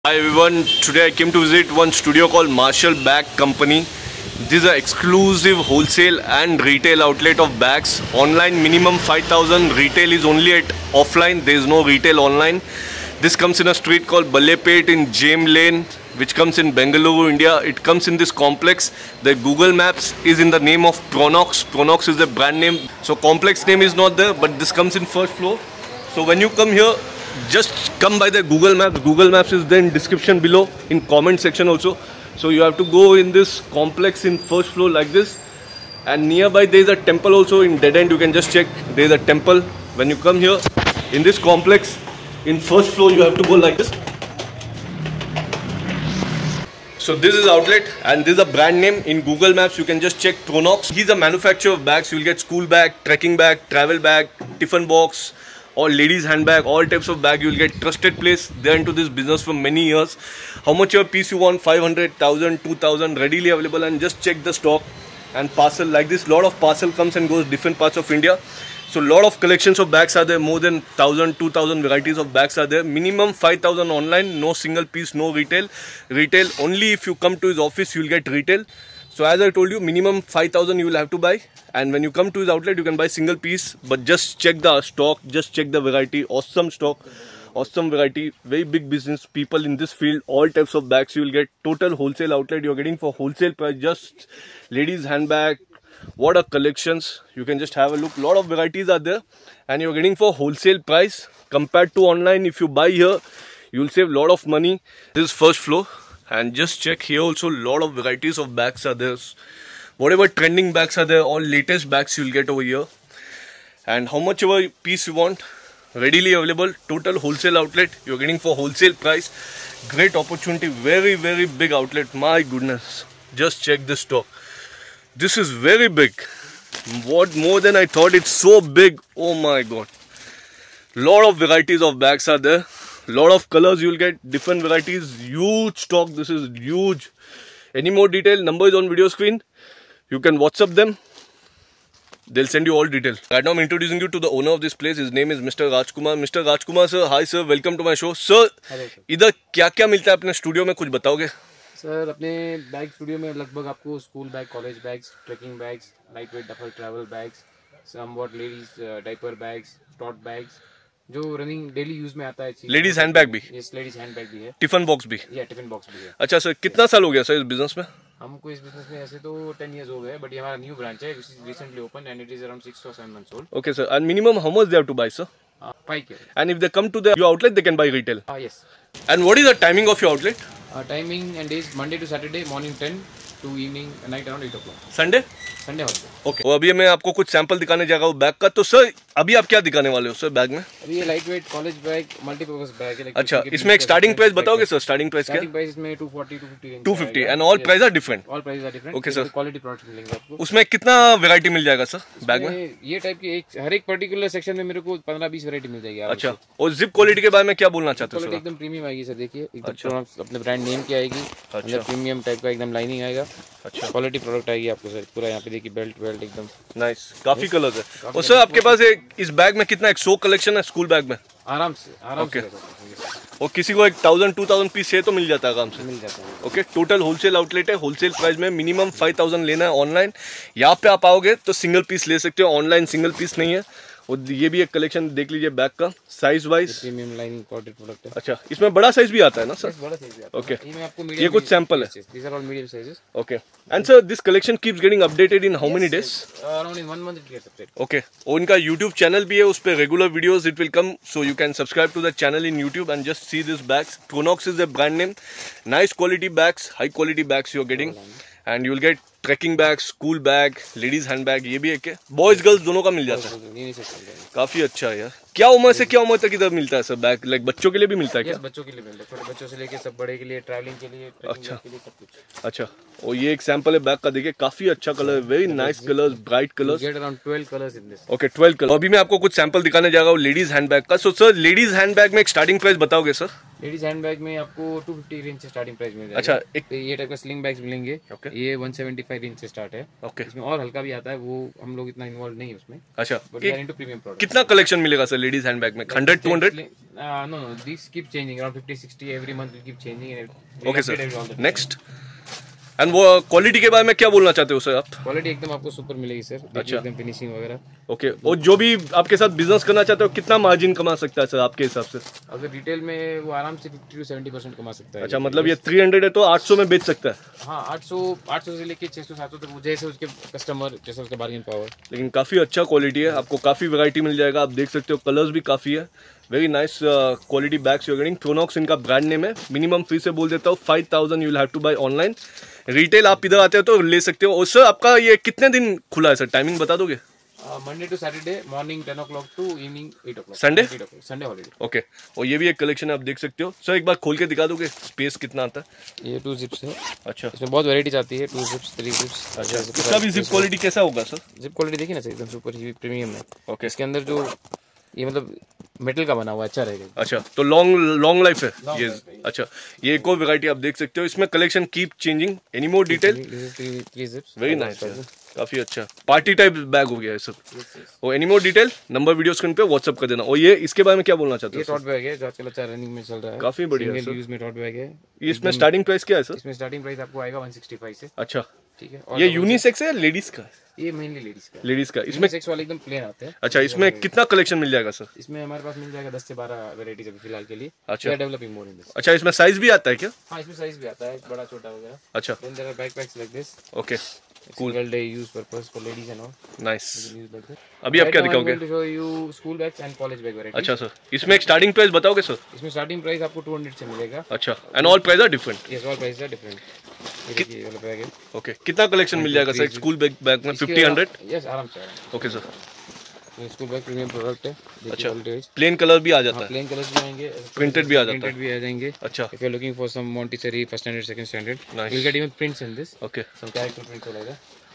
Hi everyone, today I came to visit one studio called Marshall Bag Company. This is an exclusive wholesale and retail outlet of bags. Online minimum 5,000, retail is only at offline, there is no retail online. This comes in a street called Ballepet in James Lane, which comes in Bengaluru, India. It comes in this complex. The Google Maps is in the name of Pronox. Pronox is the brand name. So complex name is not there, but this comes in first floor. So when you come here, just come by the Google Maps. Google Maps is there in description below, in comment section also. So you have to go in this complex in first floor like this. And nearby there is a temple also in dead end. You can just check. There is a temple. When you come here, in this complex, in first floor you have to go like this. So this is outlet and this is a brand name. In Google Maps you can just check Pronox. He's a manufacturer of bags. You will get school bag, trekking bag, travel bag, tiffin box, or ladies handbag, all types of bag. You will get trusted place. They're into this business for many years. How much your piece you want? 500, 1000, 2000, readily available, and just check the stock. And parcel like this, lot of parcel comes and goes different parts of India. So lot of collections of bags are there. More than 1000, 2000 varieties of bags are there. Minimum 5,000 online, no single piece, no retail. Retail only if you come to his office you will get retail. So as I told you, minimum 5,000 you will have to buy, and when you come to his outlet you can buy single piece, but just check the stock, just check the variety. Awesome stock, awesome variety, very big business people in this field. All types of bags you will get. Total wholesale outlet you are getting for wholesale price. Just ladies handbag, what are collections, you can just have a look. Lot of varieties are there and you are getting for wholesale price. Compared to online, if you buy here you will save lot of money. This is first floor. And just check here also, lot of varieties of bags are there. Whatever trending bags are there, all latest bags you will get over here. And how much ever piece you want, readily available. Total wholesale outlet, you are getting for wholesale price. Great opportunity, very big outlet. My goodness, just check this stock. This is very big. What more than I thought, it's so big. Oh my god. Lot of varieties of bags are there. Lot of colors you will get, different varieties, huge stock. This is huge. Any more detail, number is on video screen. You can WhatsApp them. They'll send you all details. Right now I'm introducing you to the owner of this place. His name is Mr. Rajkumar. Mr. Rajkumar sir, hi sir, welcome to my show. Sir, इधर क्या-क्या मिलता है अपने studio में, कुछ बताओगे? Sir अपने bag studio में लगभग आपको school bag, college bags, trekking bags, light weight duffel travel bags, somewhat ladies diaper bags, tote bags, जो रनिंग डेली यूज में आता है। लेडीज हैंडबैग भी? यस, लेडीज हैंडबैग भी है। टिफिन बॉक्स भी? या टिफिन बॉक्स भी है। अच्छा सर, कितना साल हो गया सर इस बिजनेस में? हमको इस बिजनेस में ऐसे तो 10 years हो गए, बट ये हमारा न्यू ब्रांच है, recently open and it is around 6 or 7 months old. Okay sir, and minimum how much they have to buy sir? 5K. And if they come to your outlet they can buy retail? Yes. And what is the timing of your outlet? Timing and days Monday to Saturday morning 10 to evening night around 8 o'clock. Sunday? Sunday holiday. Okay, तो अभी मैं आपको कुछ sample दिखाने जा रहा हूँ bag का। तो सर अभी आप क्या दिखाने वाले हो सर बैग में? अभी ये light weight college bag, multipurpose bag है। अच्छा, इसमें एक स्टार्टिंग प्राइस बताओगे सर? स्टार्टिंग प्राइस क्या? स्टार्टिंग प्राइस इसमें 240 250 250 and all price are different? All price are different. Okay sir, quality products मिलेंगे आपको। उसमें कितना वैरायटी मिल जाएगा सर बैग में? ये टाइप की हर एक पर्टिकुलर सेक्शन में मेरे को 15-20 वैरायटी मिल जाएगी। अच्छा, और जिप क्वालिटी के बारे में क्या बोलना चाहते हो सर? एकदम प्रीमियम आएगी सर, देखिए एकदम अपने ब्रांड नेम की आएगी। अच्छा, प्रीमियम टाइप का एकदम लाइनिंग आएगा। अच्छा, क्वालिटी प्रोडक्ट आएगी आपको सर पूरा। यहाँ पे देखिए बेल्ट एकदम नाइस, काफी कलर्स है। और सर आपके पास इस बैग में कितना, 100 कलेक्शन है स्कूल बैग में? आराम से और किसी को 1000-2000 पीस है तो मिल जाता है आराम से? मिल जाता है। ओके, टोटल होलसेल आउटलेट है। होलसेल प्राइस में मिनिमम 5000 लेना है। ऑनलाइन यहाँ पे आप आओगे तो सिंगल पीस ले सकते हो, ऑनलाइन सिंगल पीस नहीं है। और ये भी एक कलेक्शन देख लीजिए बैग का, size wise premium lining quality product है। अच्छा, इसमें बड़ा साइज भी आता है ना सर? बड़ा साइज भी आता है। ओके, ये आपको ये कुछ सैंपल है। These are all medium sizes. Okay, and sir this collection keeps getting updated in how many days? Around in 1 month it gets updated. Okay, और इनका यूट्यूब चैनल भी है, उस पर regular videos it will come, so you can subscribe to the channel in YouTube and just see this bags. Pronox is a brand name. Nice quality bags, high quality bags you are getting, and you will get trekking bag, school bag, ladies handbag, ये भी है क्या? Boys girls दोनों का मिल जाता है? काफी अच्छा है यार। क्या उम्र से क्या उम्र तक इधर मिलता है सर बैग? लाइक बच्चों के लिए भी मिलता है क्या? बच्चों के लिए मिलता है, छोटे बच्चों से लेके सब बड़े के लिए, ट्रैवलिंग के लिए, अच्छा के लिए, सब कुछ। अच्छा, और ये एक सैंपल है बैग का, देखिए काफी अच्छा कलर है, very nice colours, bright colours. Get around 12 colours in this. Okay, 12 colour. अभी मैं आपको कुछ सैंपल दिखाने जा रहा हूँ लेडीज हैंडबैग का। सो सर लेडीज हैंडबैग में एक स्टार्टिंग प्राइस बताओगे सर? लेडीज हैंडबैग में आपको 250 रेंज से स्टार्टिंग प्राइस मिल जाएगा। अच्छा, ये टाइप का स्लिंग बैग्स मिलेंगे। Okay. ये 175 5 रेंज से स्टार्ट है। ओके, इसमें और हल्का भी आता है, वो हम लोग इतना इन्वॉल्व नहीं है उसमें। अच्छा, but we are into premium product. कितना कलेक्शन मिलेगा सर लेडीज हैंडबैग में? 100 200? No, these keep changing around 50 60 every month will keep changing and okay sir, next. And वो क्वालिटी के बारे में क्या बोलना चाहते हो सर आप? क्वालिटी एकदम आपको सुपर मिलेगी सर, अच्छा, एकदम फिनिशिंग वगैरह। ओके, और जो भी आपके साथ बिजनेस करना चाहते हो कितना मार्जिन कमा सकता है सर आपके हिसाब से? अगर रिटेल में वो आराम से 50 to 70% कमा सकता है। अच्छा, मतलब ये 300 है तो 800 में बेच सकता है? हाँ, 800 से लेके 600 700 तक, जैसे उसके कस्टमर, जैसे उसका बार्गेन पावर। लेकिन काफ़ी अच्छा क्वालिटी है, आपको काफ़ी वैरायटी मिल जाएगा। आप देख सकते हो कलर्स भी काफ़ी है। Very nice quality bags you are getting. Tronox इनका ब्रांड नेम है। मिनिमम फी से बोल देता हूँ 5000 you will have to buy online. Retail आप इधर आते हो तो ले सकते हो। और सर आपका ये कितने दिन खुला है सर, टाइमिंग बता दोगे? Monday to Saturday morning 10 o'clock to evening 8 o'clock। Sunday holiday. Okay, और ये भी एक कलेक्शन है, आप देख सकते हो। सर एक बार खोल के दिखा दोगे स्पेस कितना आता है? ये 2 zips है। अच्छा, इसमें बहुत वैरायटीज आती है, 2 zips 3 zips। अच्छा, इसका भी जिप क्वालिटी कैसा होगा सर? जिप क्वालिटी देखिए ना सर, एकदम सुपर ही प्रीमियम है। ओके, इसके अंदर जो ये मतलब मेटल का बना हुआ अच्छा रहेगा। अच्छा, तो लॉन्ग लाइफ है ये। life है। अच्छा, ये एक और वैरायटी आप देख सकते हो। इसमें collection keep changing. Any more detail? 3 zips। Very nice, काफी अच्छा पार्टी टाइप बैग हो गया है सब। और any more detail number video screen पे व्हाट्सअप कर देना। और ये इसके बारे में क्या बोलना चाहते ये हो? टॉट बैग है जो आजकल अच्छा रनिंग में चल रहा है, काफी बढ़िया सिंगल यूज में टॉट बैग है। इसमें स्टार्टिंग प्राइस क्या है सर? इसमें स्टार्टिंग प्राइस आपको आएगा 165 से। अच्छा, ठीक है। ये यूनिसेक्स है या लेडीज का? ये मेनली लेडीज का। लेडीज का। इसमें यूनिसेक्स वाले एकदम प्लेन आते हैं। अच्छा, इसमें कितना कलेक्शन मिल जाएगा सर? इसमें हमारे पास मिल जाएगा 10 से 12 वैरायटीज अभी फिलहाल के लिए। अच्छा, डेवलपिंग मोर इन दिस। अच्छा, इसमें साइज भी आता है क्या? हाँ, इसमें साइज भी आता है, बड़ा छोटा वगैरह। अच्छा, then there are backpacks like this. Okay, cool, single day use purpose for ladies and all. Nice. Use like this. अभी आप क्या दिखाओगे? To show you school bags and college bag variety. अच्छा सर, इसमें एक स्टार्टिंग प्राइस बताओगे sir? इसमें starting price आपको 200 से मिलेगा। अच्छा, and all price are different? Yes, all price are different. ये देखिए ये वाला बैग है। ओके, कितना कलेक्शन मिल जाएगा सर स्कूल बैग में? 50 100? यस, आराम से। ओके सर, ये स्कूल बैग प्रीमियम प्रोडक्ट है। अच्छा, प्लेन कलर भी आ जाता है? प्लेन कलर्स भी आएंगे, प्रिंटेड भी आ जाता है? प्रिंटेड भी आ जाएंगे। अच्छा, if you are looking for some Montessori first standard second standard, Nice. You will get even prints in this. Okay, some character prints वगैरह।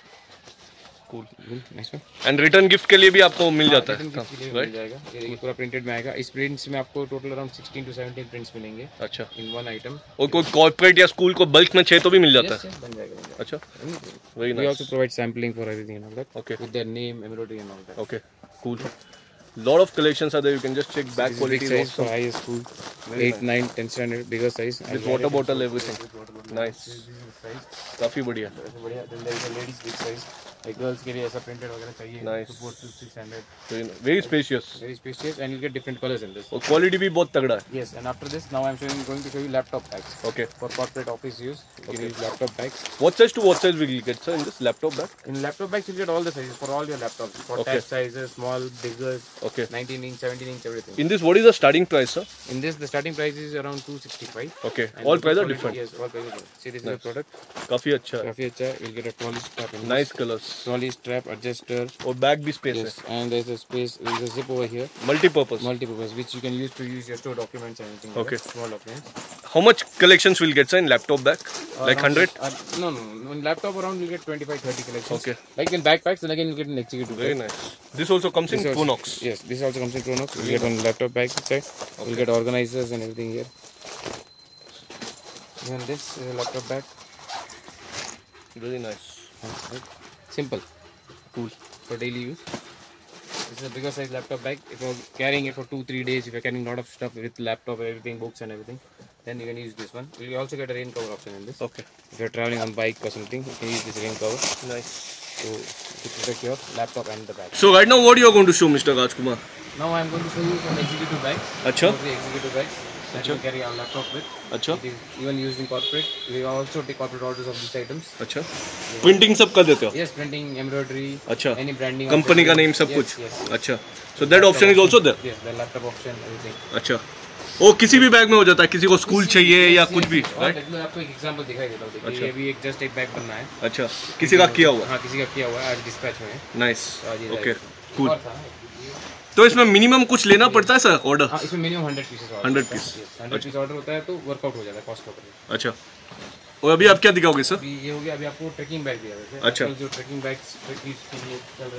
Cool, nice one. And return gift के लिए भी आपको मिल जाता है? मिल जाएगा। ये देखिए पूरा प्रिंटेड में आएगा। इस प्रिंट्स में आपको टोटल अराउंड 16 to 17 प्रिंट्स मिलेंगे अच्छा, इन वन आइटम। और कोई कॉर्पोरेट या स्कूल को बल्क में चाहिए तो भी मिल जाता है? बन जाएगा। अच्छा, very We nice. also provide sampling for everything and all that. Okay. With their name, embroidery and all that. Okay, cool. Lot of collections are there. You can just check back This is quality. big size for high school. 8, 9, 10 standard, bigger size. With water bottle, everything. Nice. काफी बढ़िया। बढ़िया। Then there is a ladies big size. Like girls के लिए ऐसा printed वगैरह चाहिए। Nice. To 4 to 600. Very spacious. Very spacious and you get different colors in this. और quality भी बहुत तगड़ा है। Yes, and after this, now I'm going to show you laptop bags. Okay. For corporate office use, you can use laptop bags. What size to what size will you get, sir, in this laptop bag? In laptop bags, you get all the sizes for all your laptops. For Okay. tab sizes, small, bigger, Okay. 19 inch, 17 inch, everything. In this, what is the starting price, sir? In this, the starting price is around 265. Okay. And All the price are quality- different. Yes, all prices are different. See, this is the product. काफी अच्छा है। काफी अच्छा है। You'll get a trolley strap in Nice this. colors. Trolley strap adjuster. और bag भी space Yes, and there's a space. There's a zip over here, है। Multi-purpose. multi-purpose, which you can use to use your store documents and anything. Okay. Like that. Small documents. How much collections will get, sir, in laptop bag? Like 100? No. In laptop around you get 25-30 collections. Okay. Like in backpacks, then again you get an executive. Very bag. nice. This also comes in This also- Tronox. Yes, this also comes in Tronox. You get on laptop bags inside. You'll get organizers and everything here. And this is a laptop bag. Very nice. Right. Simple. Cool. For daily use. This is a bigger size laptop bag. If you're carrying it for 2-3 days, if you're carrying a lot of stuff with laptop, everything, books and everything, then you can use this one. You also get a rain cover option in this. Okay. If you're traveling on bike or something, you can use this rain cover Nice. to protect your laptop and the bag. So right now, what you are going to show, Mr. Rajkumar? Now I'm going to show you some executive bags. अच्छा. Some of the executive bags that you can carry our laptop with. अच्छा. It is even used in corporate. We also take corporate orders of these items. अच्छा. Printing सब कर देते हो? Yes, printing, embroidery, अच्छा. any branding. Company का name सब Yes, कुछ? yes. अच्छा. So that option is also there? Yes, the laptop option, everything. अच्छा. वो किसी भी बैग में हो जाता है, किसी को स्कूल चाहिए या कुछ भी, राइट? मैं आपको एक एग्जांपल दिखाई देता हूँ। देखिए ये भी एक जस्ट एक बैग बनना है। अच्छा, किसी का किया हुआ? हाँ, किसी का किया हुआ है, आज डिस्पैच में है। नाइस, आज ये ओके, जाएगा। कूल। और था, तो इसमें मिनिमम कुछ लेना पड़ता है सर ऑर्डर? हाँ, इसमें minimum 100 pieces order 100 piece. 100 piece order होता है तो वर्कआउट हो जाता है कॉस्ट के ऊपर। अच्छा, और अभी आप क्या दिखाओगे सर? अभी ये हो गया, अभी आपको ट्रैकिंग बैग दिया है। अच्छा। जो ट्रैकिंग बैग्स के लिए चल रहा है।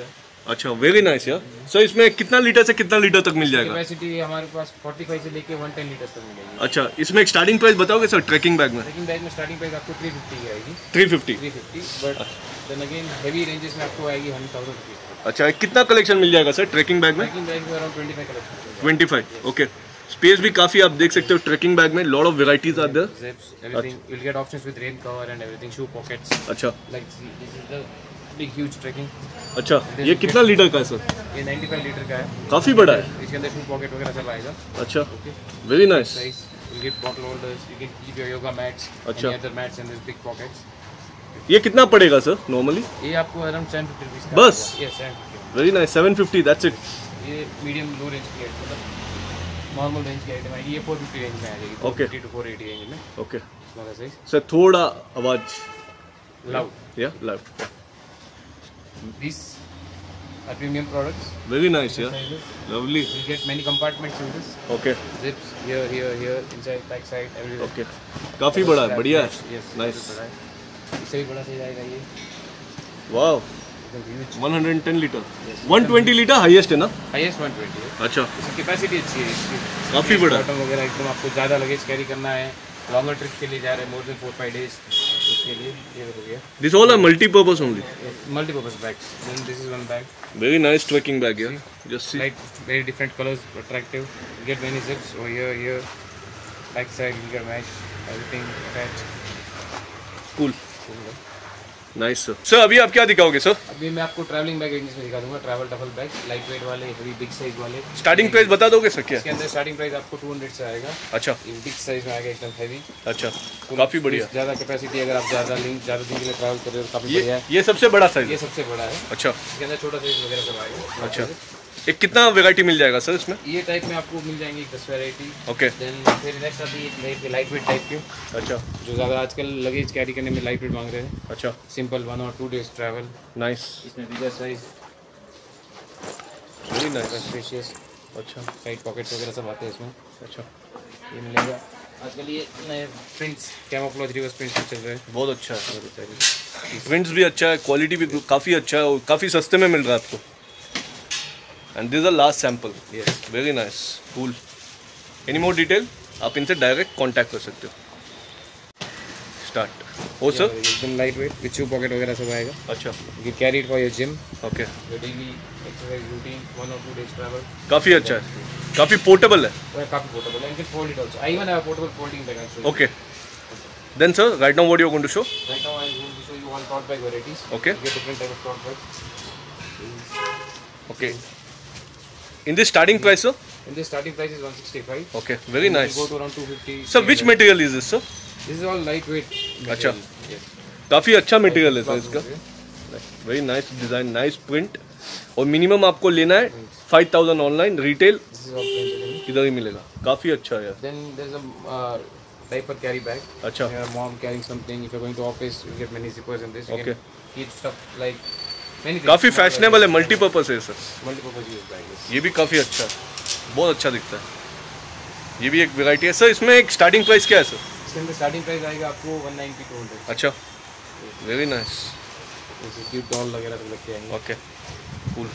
अच्छा, वेरी नाइस यार। सर इसमें कितना लीटर से कितना लीटर तक मिल जाएगा? कैपेसिटी हमारे पास 45 से लेके 110 लीटर तक मिलेगी। अच्छा, इसमें एक स्टार्टिंग प्राइस बताओगे सर ट्रैकिंग बैग में? ट्रैकिंग बैग में स्टार्टिंग प्राइस आपको 350 की आएगी। 350, but then again heavy ranges में आपको आएगी 100,000 रुपीज। अच्छा, कितना कलेक्शन मिल जाएगा सर ट्रैकिंग बैग में? ट्रैकिंग बैग में अराउंड 25 कलेक्शन। 25, ओके। स्पेस भी काफी आप देख सकते हो ट्रैकिंग बैग में, lot of varieties are there. Zips, everything. You'll get options with rain cover and everything, shoe pockets. अच्छा Like this is the big huge trekking. अच्छा, ये कितना लीटर का है सर? ये 95 लीटर का है। काफी बड़ा है। इसके अंदर shoe pocket वगैरह सब आएगा। अच्छा, very nice. Size. You get bottle holders. You can keep your yoga mats. अच्छा। Any other mats and these big pockets. ये कितना पड़ेगा सर नॉर्मली? ये आपको अराउंड 750 रुपीज का। बस? Yes, 750। Very nice, 750, that's it. ये मीडियम लो रेंज की आइटम, मतलब नॉर्मल रेंज की आइटम है। ये 450 रेंज में आ जाएगी। Okay. 450 to 480 रेंज में। Okay smaller size. सर, थोड़ा आवाज Loud. या loud. These are premium products. Very nice यार, Sizes. Lovely. You get many compartments in this. Okay Zips here, here, here, inside, back side, everywhere. Okay, काफी बड़ा है, बढ़िया है। Yes, नाइस, बड़ा है। इससे भी बड़ा साइज आएगा ये। वाओ। एकदम huge. 110 लीटर, 120 लीटर हाईएस्ट है ना? Highest 120 है। अच्छा, इसकी कैपेसिटी अच्छी है इसकी। काफी बड़ा है। बॉटम वगैरह एकदम आपको ज़्यादा लगेज कैरी करना है, लॉन्गर ट्रिप के लिए जा रहे हैं, मोर देन 4-5 डेज, उसके लिए ये हो गया। This all are multipurpose only. Multi-purpose bags. Then this is one bag. Very nice trekking bag यार, just see. Like very different colors, attractive. You get many zips over here, here. Back side you get mesh, everything attached. Cool, nice sir. Sir अभी आप क्या दिखाओगे sir? अभी मैं आपको travelling bag ranges में दिखा दूंगा। Travel duffel bag, light weight वाले, हेवी बिग साइज वाले। स्टार्टिंग प्राइस बता दोगे सर क्या? इसके अंदर स्टार्टिंग प्राइस आपको 200 से आएगा। अच्छा ये बिग साइज में आएगा, एकदम हेवी। अच्छा, काफी बढ़िया। ज़्यादा कैपेसिटी, अगर आप ज़्यादा दिन के लिए ट्रैवल कर रहे हो, काफ़ी बढ़िया है। ये सबसे बड़ा साइज ये है? सबसे बड़ा है। अच्छा इसके अंदर छोटा साइज वगैरह सब आएगा। अच्छा, एक कितना वेराइटी मिल जाएगा सर इसमें? ये टाइप में आपको मिल जाएंगे 10 वैरायटी। ओके, देन फिर नेक्स्ट आती है लाइट वेट टाइप के, अच्छा जो ज़्यादा आजकल लगेज कैरी करने में लाइट वेट मांग रहे हैं। अच्छा, सिंपल 1 और 2 डेज ट्रैवल। नाइस, इसमें bigger size, very nice. Spacious, अच्छा साइड पॉकेट्स वगैरह सब आते हैं इसमें। अच्छा, ये मिलेगा। आजकल ये नए प्रिंट्स, कैमोफ्लेज रिवर्स प्रिंट्स चल रहे हैं। बहुत अच्छा है, प्रिंट्स भी अच्छा है, क्वालिटी भी काफ़ी अच्छा है और काफ़ी सस्ते में मिल रहा है आपको। And this is the last sample. Yes, very nice, cool. Any more detail? आप इनसे डायरेक्ट कांटेक्ट कर सकते हो। स्टार्ट हो सर। एकदम light weight with shoe pocket वगैरह सब आएगा। अच्छा, you carry it for your gym, okay, your daily exercise routine, 1 और 2 डेज ट्रैवल। काफ़ी अच्छा है, काफ़ी पोर्टेबल है। काफ़ी पोर्टेबल है, you can fold it also. I even have a portable folding bag actually. Okay. Then sir, right now what you are going to show? Right now I'm going to show you all tote bag varieties. Okay. You get different type of tote bags. Okay. In this starting price, sir? And the starting price is 165. Okay, very And nice. Go to around 250. Sir, which material is this, sir? This is all lightweight. अच्छा. material. Yes. काफ़ी अच्छा material है sir इसका। Yes. Very nice design, nice print. और minimum आपको लेना है 5000 online, retail This is all printed. इधर ही मिलेगा। काफ़ी अच्छा है यार। Then there's a diaper carry bag. अच्छा, If your mom carrying something, if you're going to office, you get many zippers in this. You Okay. can keep stuff like many things. काफ़ी fashionable है, multipurpose है sir. Multi-purpose use bag. Yes. ये भी काफ़ी अच्छा है, बहुत अच्छा दिखता है। ये भी एक वेराइटी है सर। इसमें एक स्टार्टिंग प्राइस क्या है सर? इसके अंदर स्टार्टिंग प्राइस आएगा आपको 190 to 200. अच्छा, वेरी नाइस, जैसे क्यूट डॉल वगैरह सब लगते हैं। Okay, cool,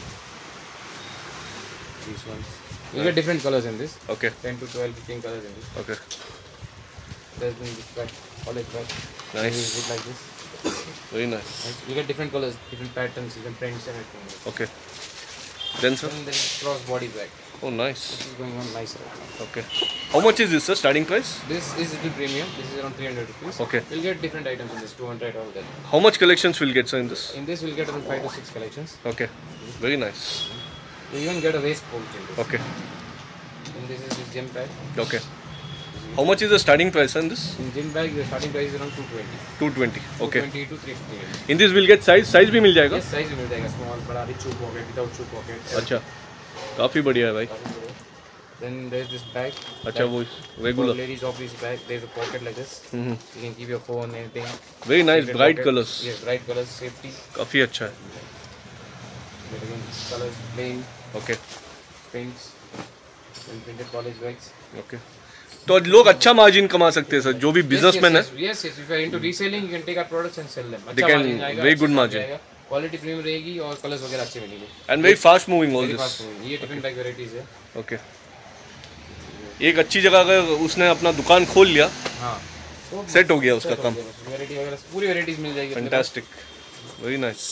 These ones. You get different colors in this. Okay 10 to 12, 15 colors in this. Okay, There's been this bag, college bag. Nice. You use it like this. Very nice, Right? You get different colors, different patterns, different prints and everything. Okay. Then sir? Then there is cross body bag. Oh nice, This is going on nice right now. Okay. How much is this sir starting price? This is little premium. This is around 300 rupees. Okay. You'll get different items in this, 200 all that. How much collections will get sir in this? In this, we'll get around 5 to 6 collections. Okay, very nice. You even get a waist pouch in this. Okay, And this is the gym bag. okay. How much is the starting price on this? In gym bag, the starting price is around 220. 220. Okay. 220 to 350. In this we'll get size भी मिल जाएगा? Yes, size भी मिल जाएगा, small, बड़ा, with shoe pocket, without shoe pocket. अच्छा, काफ़ी बढ़िया है भाई। Then there's this bag. अच्छा, वो For regular. ladies office bag, there's a pocket like this. You can keep your phone, anything. Very nice, Secret bright pocket. colors. Yes, bright colors, safety. काफ़ी अच्छा है। But again, colors, plain, Okay, prints, and printed college bags. okay. तो लोग अच्छा margin कमा सकते हैं sir, जो भी बिजनेसमैन है। Yes, if you are into reselling, you can take our products and sell them. They can, very good margin. Quality premium रहेगी और कलर्स वगैरह अच्छे मिलेंगे। And very fast moving all very this. Fast moving. ये tiffin bag varieties है। Okay, एक अच्छी जगह अगर उसने अपना दुकान खोल लिया, हाँ, तो सेट हो गया उसका काम। वेराइटी वगैरह पूरी वेराइटीज मिल जाएगी। Fantastic, very nice.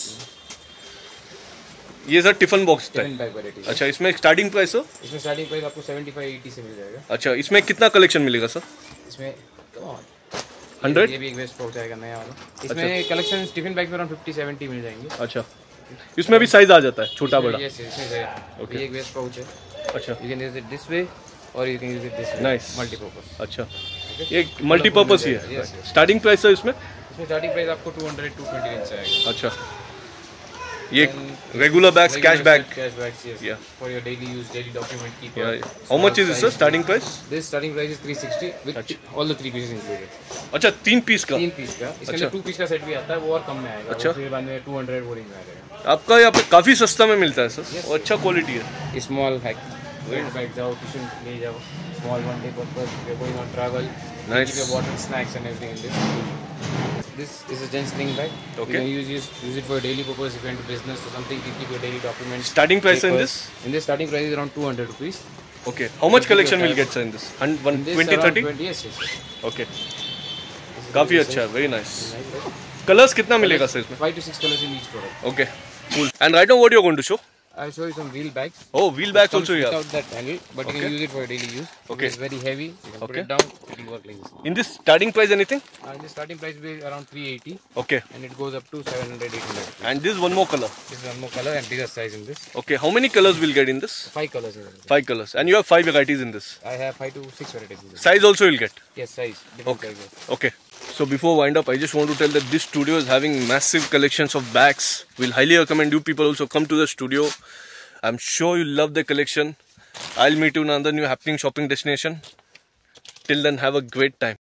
ये sir tiffin box tiffin bag varieties. अच्छा, इसमें स्टार्टिंग प्राइस हो? इसमें स्टार्टिंग प्राइस आपको 75-80 से मिल जाएगा। अच्छा, इसमें कितना कलेक्शन मिलेगा सर? इसमें 100? ये भी एक वेस्ट पहुंच जाएगा नया वाला। इसमें कलेक्शन टिफिन बैग में अराउंड 50-70 मिल जाएंगे। अच्छा, इसमें भी साइज आ जाता है, छोटा बड़ा? यस, इसमें Okay. ये एक वेस्ट पाउच है। अच्छा, you can use it this way और you can use it this way. Nice, multipurpose. अच्छा, ये मल्टीपर्पज ही है। स्टार्टिंग प्राइस है इसमें? इसमें स्टार्टिंग प्राइस आपको 200-220 रेंज से आएगा। अच्छा, ये regular bags, cash bag? Cash bags, yes. Yeah. For your daily use, daily document keeper. Yeah. How much is this, sir? Starting price? This starting price is 360 with all the 3 pieces included. अच्छा, 3 piece का? 3 piece का। इसके अंदर 2 piece का set भी आता है, वो और कम में आएगा। अच्छा। फिर बाद में 200 वो रेंज में आ जाएगा। आपका यहाँ पे काफी सस्ता में मिलता है सर, और अच्छा क्वालिटी है। स्मॉल हैक बैग जाओ, ट्यूशन ले जाओ, small one day purpose, if you're going on travel, Nice. keep your bottle, snacks and everything in this. This is a gents sling bag. Okay. You can use it for a daily purpose. If you're into business or something, you keep your daily documents. Starting price in papers. this? In this starting price is around 200 rupees. Okay. How much collection will get sir in this? In this 20, around 30? 20, yes. Okay. काफी अच्छा है, very nice. Colours कितना मिलेगा sir इसमें? 5 to 6 colors in each product. Okay, cool. And right now what you are going to show? I'll show you some wheel bags. Oh, wheel bags Comes also here. without that handle, but you Okay. can use it for daily use. Okay. It's very heavy. You can put Okay. it down. It will work like this. In this starting price anything? And the starting price will be around 380, Okay. and it goes up to 700-800. And this one more color. This is one more color and bigger size in this. Okay, how many colors we'll get in this? 5 colors in this. 5 colors. And you have 5 varieties in this. I have 5 to 6 varieties in this. Size also you'll get. Yes, size. Different Okay. sizes. Okay. So before wind up, I just want to tell that this studio is having massive collections of bags. We'll highly recommend you people also come to the studio. I'm sure you love the collection. I'll meet you in another new happening shopping destination. Till then, have a great time.